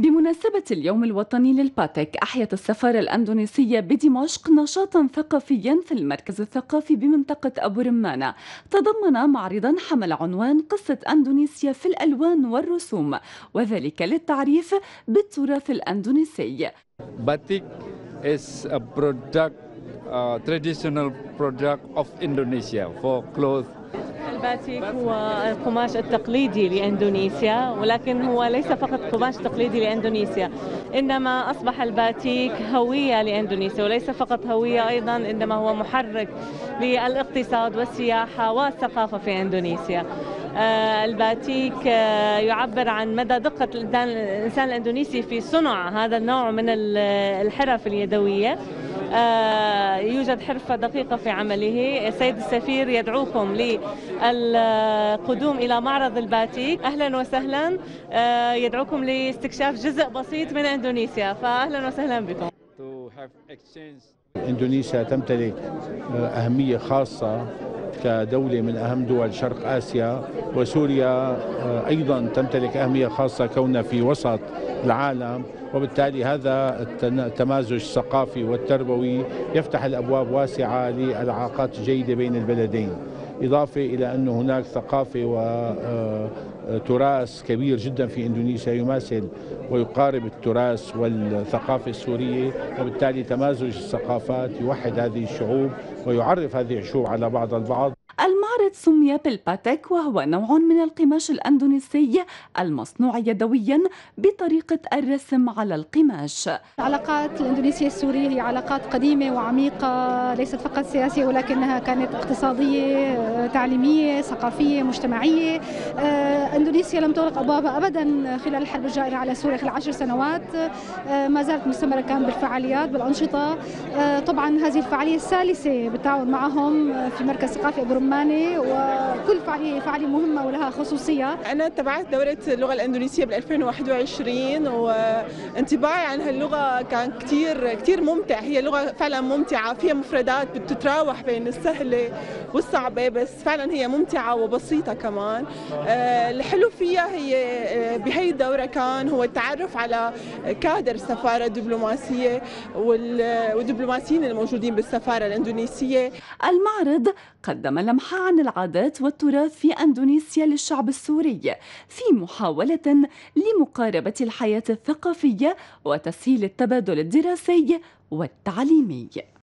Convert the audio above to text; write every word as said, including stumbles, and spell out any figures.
بمناسبة اليوم الوطني للباتيك، أحيت السفارة الأندونيسية بدمشق نشاطا ثقافيا في المركز الثقافي بمنطقة أبو رمانة، تضمن معرضا حمل عنوان قصة أندونيسيا في الألوان والرسوم، وذلك للتعريف بالتراث الأندونيسي. Batik is a product, uh, traditional product of Indonesia for clothes. الباتيك هو القماش التقليدي لإندونيسيا، ولكن هو ليس فقط قماش تقليدي لإندونيسيا، إنما أصبح الباتيك هوية لإندونيسيا، وليس فقط هوية أيضا، إنما هو محرك للاقتصاد والسياحة والثقافة في إندونيسيا. الباتيك يعبر عن مدى دقة الإنسان الإندونيسي في صنع هذا النوع من الحرف اليدوية. يوجد حرفة دقيقة في عمله. السيد السفير يدعوكم للقدوم إلى معرض الباتيك. أهلا وسهلا، يدعوكم لاستكشاف جزء بسيط من إندونيسيا، فأهلا وسهلا بكم. إندونيسيا تمتلك أهمية خاصة كدولة من أهم دول شرق آسيا، وسوريا أيضا تمتلك أهمية خاصة كونها في وسط العالم، وبالتالي هذا التمازج الثقافي والتربوي يفتح الأبواب واسعة للعلاقات الجيدة بين البلدين، إضافة إلى أن هناك ثقافة وتراث كبير جدا في إندونيسيا يماثل ويقارب التراث والثقافة السورية، وبالتالي تمازج الثقافات يوحد هذه الشعوب ويعرف هذه الشعوب على بعض البعض. المعرض سمي بالباتيك، وهو نوع من القماش الأندونيسي المصنوع يدويا بطريقة الرسم على القماش. العلاقات الإندونيسية السورية هي علاقات قديمة وعميقة، ليست فقط سياسية ولكنها كانت اقتصادية، تعليمية، ثقافية، مجتمعية. إندونيسيا لم تغلق أبوابها أبدا خلال الحرب الجائرة على سوريا خلال عشر سنوات، ما زالت مستمرة كان بالفعاليات بالأنشطة. طبعا هذه الفعالية الثالثة بالتعاون معهم في مركز ثقافي أبو رمانة، وكل فعالية فعالية مهمة ولها خصوصية. أنا تبعت دورة اللغة الإندونيسية بال ألفين وواحد وعشرين، وانطباعي عن هاللغة كان كتير كتير ممتع. هي لغة فعلا ممتعة، فيها مفردات بتتراوح بين السهلة والصعبة، بس فعلا هي ممتعة وبسيطة كمان. الحلو فيها هي بهي الدورة كان هو التعرف على كادر السفارة الدبلوماسية والدبلوماسيين الموجودين بالسفارة الإندونيسية. المعرض قدم لمحة عن العادات والتراث في أندونيسيا للشعب السوري، في محاولة لمقاربة الحياة الثقافية وتسهيل التبادل الدراسي والتعليمي.